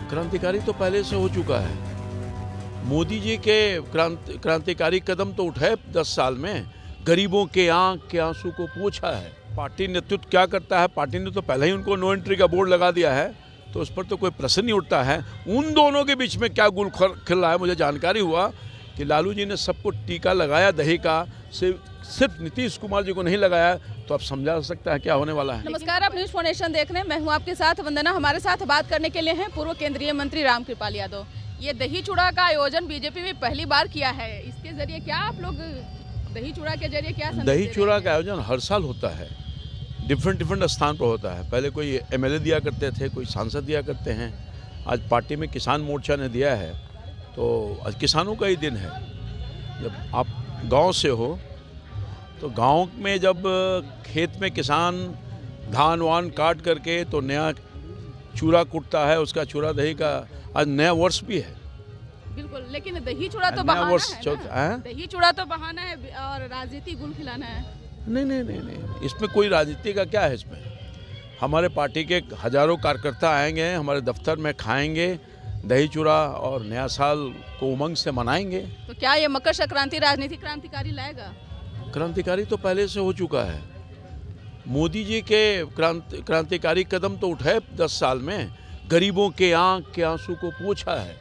क्रांतिकारी तो पहले से हो चुका है। मोदी जी के क्रांतिकारी कदम तो उठाए 10 साल में, गरीबों के आंख के आंसू को पोंछा है। पार्टी नेतृत्व क्या करता है, पार्टी ने तो पहले ही उनको नो एंट्री का बोर्ड लगा दिया है, तो उस पर तो कोई प्रश्न नहीं उठता है। उन दोनों के बीच में क्या गुल खिल रहा है, मुझे जानकारी हुआ कि लालू जी ने सबको टीका लगाया दही का, सिर्फ नीतीश कुमार जी को नहीं लगाया, तो आप समझा सकता है क्या होने वाला है। नमस्कार, आप न्यूज़ फाउंडेशन देख रहे हैं, मैं हूं आपके साथ वंदना। हमारे साथ बात करने के लिए हैं पूर्व केंद्रीय मंत्री रामकृपाल यादव। ये दही चूड़ा का आयोजन बीजेपी में पहली बार किया है, इसके जरिए क्या आप लोग दही चूड़ा के जरिए क्या दही चूड़ा का आयोजन हर साल होता है, डिफरेंट स्थान पर होता है। पहले कोई एमएलए दिया करते थे, कोई सांसद दिया करते हैं। आज पार्टी में किसान मोर्चा ने दिया है, तो आज किसानों का ही दिन है। जब आप गांव से हो तो गांव में जब खेत में किसान धान वान काट करके तो नया चूड़ा कुटता है, उसका चूड़ा दही का आज नया वर्ष भी है। बिल्कुल, लेकिन दही चूड़ा तो बहाना है ना? दही चूड़ा तो बहाना है और राजनीति गुल खिलाना है। नहीं, इसमें कोई राजनीति का क्या है। इसमें हमारे पार्टी के हजारों कार्यकर्ता आएंगे, हमारे दफ्तर में खाएंगे दही चूड़ा और नया साल को उमंग से मनाएंगे। तो क्या ये मकर संक्रांति राजनीतिक क्रांतिकारी लाएगा? क्रांतिकारी तो पहले से हो चुका है। मोदी जी के क्रांतिकारी कदम तो उठाए 10 साल में, गरीबों के आंख के आंसू को पोंछा है।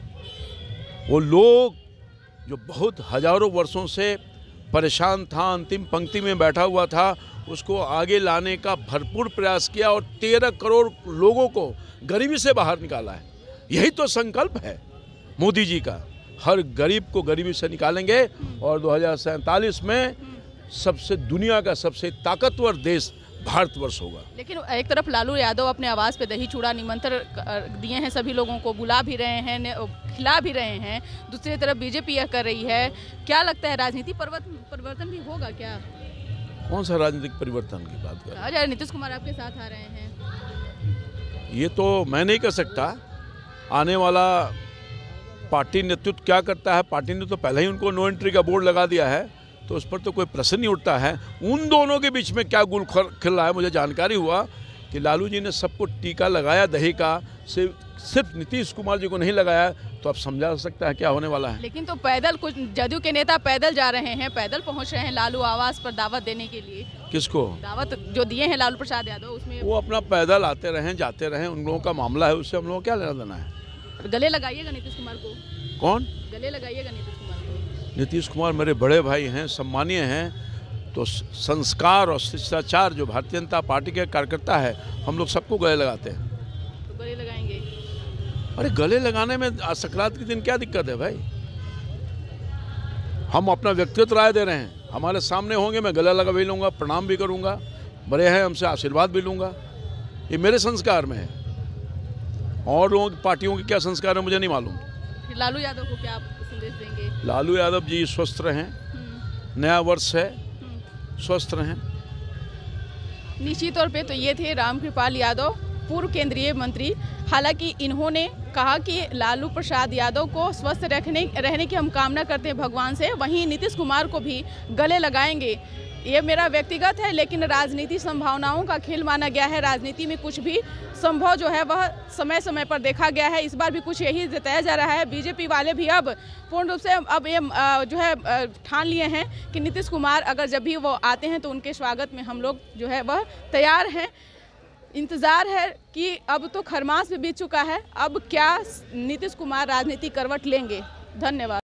वो लोग जो बहुत हजारों वर्षों से परेशान था, अंतिम पंक्ति में बैठा हुआ था, उसको आगे लाने का भरपूर प्रयास किया और 13 करोड़ लोगों को गरीबी से बाहर निकाला है। यही तो संकल्प है मोदी जी का, हर गरीब को गरीबी से निकालेंगे और 2047 में दुनिया का सबसे ताकतवर देश भारतवर्ष होगा। लेकिन एक तरफ लालू यादव अपने आवास पे दही चूड़ा निमंत्रण दिए हैं, सभी लोगों को बुला भी रहे हैं, खिला भी रहे हैं। दूसरी तरफ बीजेपी यह कर रही है। क्या लगता है राजनीति परिवर्तन भी होगा क्या? कौन सा राजनीतिक परिवर्तन की बात कर रहे हैं? नीतीश कुमार आपके साथ आ रहे हैं, ये तो मैं नहीं कह सकता। आने वाला पार्टी नेतृत्व क्या करता है, पार्टी ने तो पहले ही उनको नो एंट्री का बोर्ड लगा दिया है, तो उस पर तो कोई प्रश्न नहीं उठता है। उन दोनों के बीच में क्या गुल खिल रहा है, मुझे जानकारी हुआ कि लालू जी ने सबको टीका लगाया दही का, सिर्फ नीतीश कुमार जी को नहीं लगाया, तो आप समझा सकता है क्या होने वाला है। लेकिन तो पैदल कुछ जदयू के नेता पैदल जा रहे हैं, पैदल पहुंच रहे हैं लालू आवास पर दावत देने के लिए। किसको दावत जो दिए हैं लालू प्रसाद यादव, उसमें वो अपना पैदल आते रहें जाते रहें, उन लोगों का मामला है, उससे हम लोगों को क्या लेना देना है। गले लगाइएगा नीतीश कुमार को। कौन गले लगाइएगा नीतीश कुमार को? नीतीश कुमार मेरे बड़े भाई हैं, सम्मानीय हैं, तो संस्कार और शिष्टाचार जो भारतीय जनता पार्टी के कार्यकर्ता है, हम लोग सबको गले लगाते हैं। तो गले लगाएंगे? अरे गले लगाने में संक्रांति के दिन क्या दिक्कत है भाई? हम अपना व्यक्तिगत राय दे रहे हैं, हमारे सामने होंगे, मैं गला लगा भी लूँगा, प्रणाम भी करूँगा, बड़े हैं हमसे आशीर्वाद भी लूँगा। ये मेरे संस्कार में है। और लोगों की पार्टियों के क्या संस्कार है मुझे नहीं मालूम। लालू यादव को क्या आप संदेश देंगे? लालू यादव जी स्वस्थ रहें, नया वर्ष है, स्वस्थ रहें। निश्चित तौर पे तो ये थे रामकृपाल यादव, पूर्व केंद्रीय मंत्री। हालांकि इन्होंने कहा कि लालू प्रसाद यादव को स्वस्थ रहने की हम कामना करते हैं भगवान से, वहीं नीतीश कुमार को भी गले लगाएंगे। ये मेरा व्यक्तिगत है, लेकिन राजनीति संभावनाओं का खेल माना गया है। राजनीति में कुछ भी संभव जो है वह समय समय पर देखा गया है। इस बार भी कुछ यही जताया जा रहा है। बीजेपी वाले भी अब पूर्ण रूप से अब ये जो है ठान लिए हैं कि नीतीश कुमार अगर जब भी वो आते हैं तो उनके स्वागत में हम लोग जो है वह तैयार हैं। इंतज़ार है कि अब तो खरमास भी बीत चुका है, अब क्या नीतीश कुमार राजनीति करवट लेंगे। धन्यवाद।